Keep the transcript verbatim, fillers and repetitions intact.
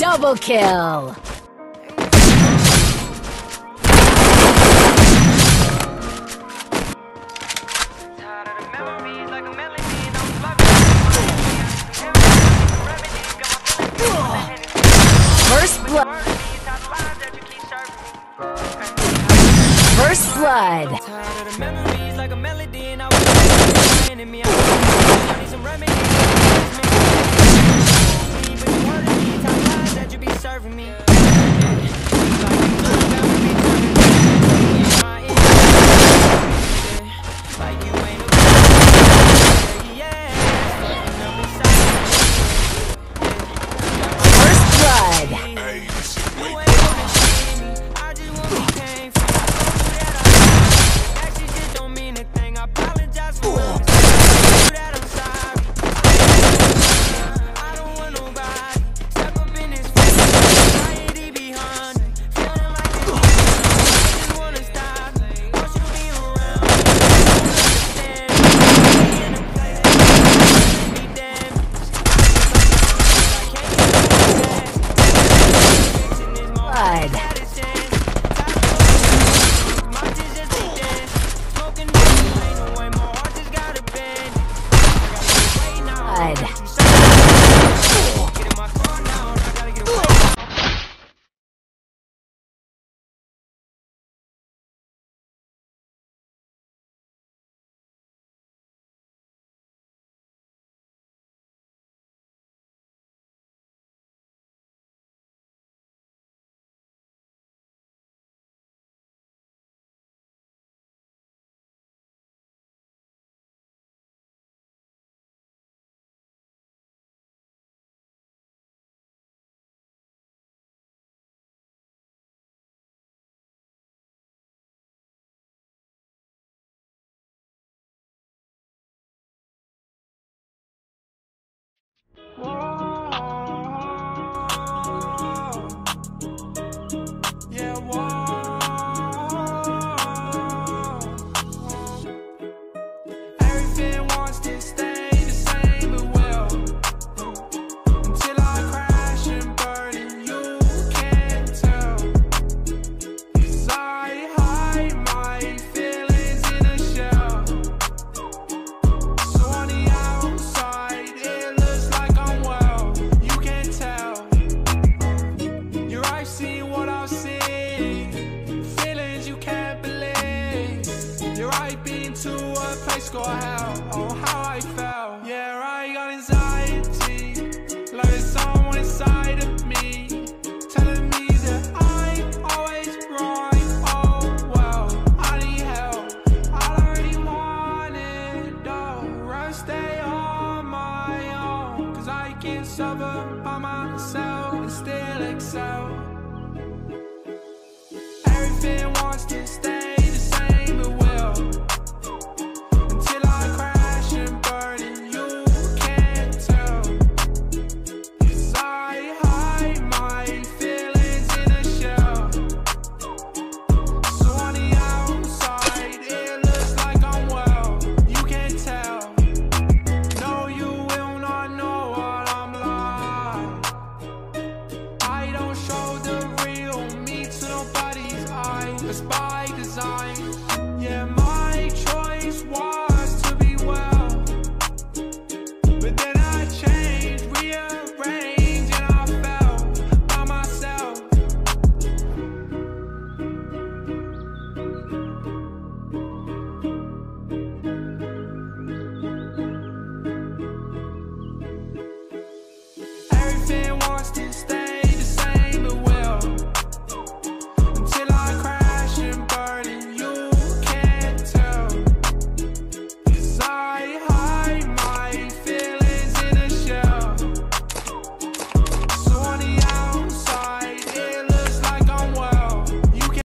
Double kill! First blood. First blood. Go hell, oh how I felt. Yeah, I got anxiety, like there's someone inside of me telling me that I'm always right. Oh well, I need help. I don't really want it though. Rather stay on my own, cause I can suffer by myself and still excel. Everything wants to stay